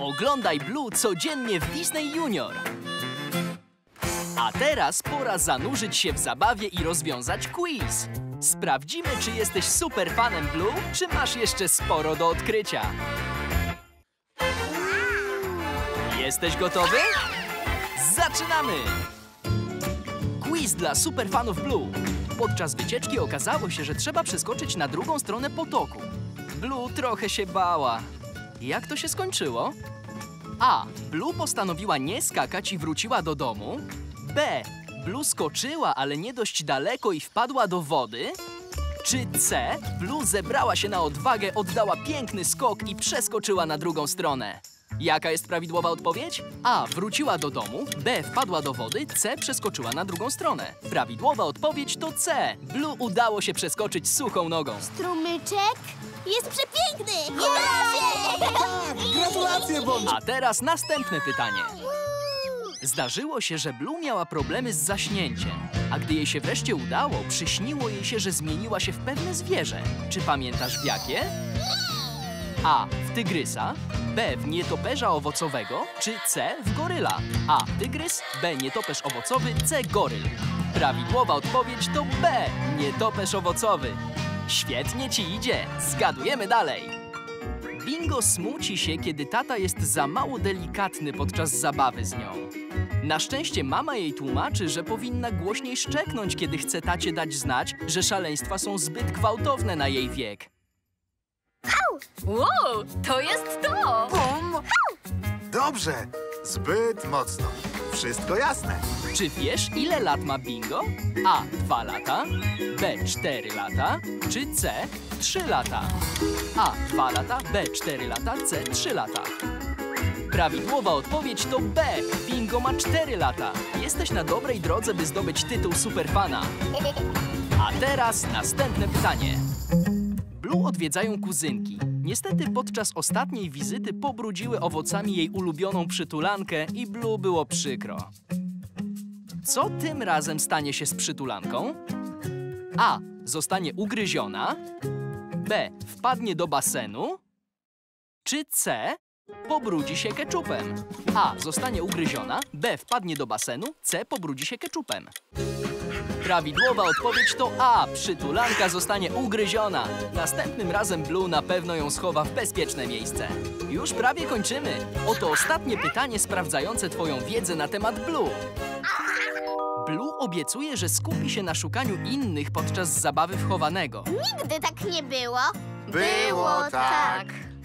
Oglądaj Blue codziennie w Disney Junior. A teraz pora zanurzyć się w zabawie i rozwiązać quiz. Sprawdzimy, czy jesteś super fanem Blue, czy masz jeszcze sporo do odkrycia. Jesteś gotowy? Zaczynamy! Quiz dla superfanów Blue. Podczas wycieczki okazało się, że trzeba przeskoczyć na drugą stronę potoku. Blue trochę się bała. Jak to się skończyło? A. Blue postanowiła nie skakać i wróciła do domu. B. Blue skoczyła, ale nie dość daleko i wpadła do wody. Czy C. Blue zebrała się na odwagę, oddała piękny skok i przeskoczyła na drugą stronę. Jaka jest prawidłowa odpowiedź? A. Wróciła do domu. B. Wpadła do wody. C. Przeskoczyła na drugą stronę. Prawidłowa odpowiedź to C. Blue udało się przeskoczyć suchą nogą. Strumyczek jest przepiękny! Udało się! Tak, gratulacje, Bądź! A teraz następne pytanie. Zdarzyło się, że Blue miała problemy z zaśnięciem, a gdy jej się wreszcie udało, przyśniło jej się, że zmieniła się w pewne zwierzę. Czy pamiętasz w jakie? A. W tygrysa. B. W nietoperza owocowego. Czy C. W goryla. A. Tygrys. B. Nietoperz owocowy. C. Goryl. Prawidłowa odpowiedź to B. Nietoperz owocowy. Świetnie ci idzie. Zgadujemy dalej. Bingo smuci się, kiedy tata jest za mało delikatny podczas zabawy z nią. Na szczęście mama jej tłumaczy, że powinna głośniej szczeknąć, kiedy chce tacie dać znać, że szaleństwa są zbyt gwałtowne na jej wiek. Wow, to jest to! Bum! Dobrze, zbyt mocno. Wszystko jasne. Czy wiesz, ile lat ma Bingo? A. 2 lata. B. 4 lata. Czy C. 3 lata. A. 2 lata. B. 4 lata. C. 3 lata. Prawidłowa odpowiedź to B. Bingo ma 4 lata. Jesteś na dobrej drodze, by zdobyć tytuł superfana. A teraz następne pytanie. Blue odwiedzają kuzynki. Niestety podczas ostatniej wizyty pobrudziły owocami jej ulubioną przytulankę i Blue było przykro. Co tym razem stanie się z przytulanką? A. Zostanie ugryziona. B. Wpadnie do basenu. Czy C. Pobrudzi się keczupem? A. Zostanie ugryziona. B. Wpadnie do basenu. C. Pobrudzi się keczupem. Prawidłowa odpowiedź to A. Przytulanka zostanie ugryziona. Następnym razem Blue na pewno ją schowa w bezpieczne miejsce. Już prawie kończymy. Oto ostatnie pytanie sprawdzające twoją wiedzę na temat Blue. Blue obiecuje, że skupi się na szukaniu innych podczas zabawy w chowanego. Nigdy tak nie było. Było tak.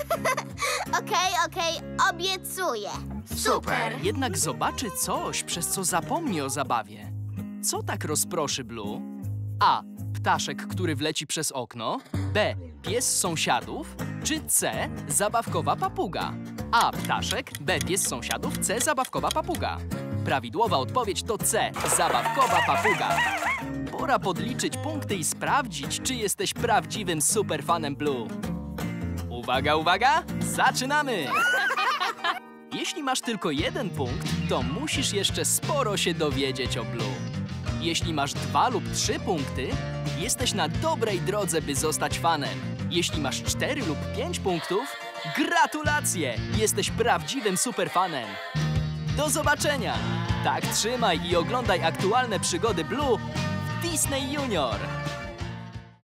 Okej, obiecuję. Super. Jednak zobaczy coś, przez co zapomni o zabawie. Co tak rozproszy Blue? A. Ptaszek, który wleci przez okno. B. Pies sąsiadów. Czy C. Zabawkowa papuga? A. Ptaszek. B. Pies sąsiadów. C. Zabawkowa papuga. Prawidłowa odpowiedź to C. Zabawkowa papuga. Pora podliczyć punkty i sprawdzić, czy jesteś prawdziwym superfanem Blue. Uwaga, uwaga! Zaczynamy! Jeśli masz tylko 1 punkt, to musisz jeszcze sporo się dowiedzieć o Blue. Jeśli masz 2 lub 3 punkty, jesteś na dobrej drodze, by zostać fanem. Jeśli masz 4 lub 5 punktów, gratulacje! Jesteś prawdziwym superfanem. Do zobaczenia! Tak trzymaj i oglądaj aktualne przygody Blue w Disney Junior.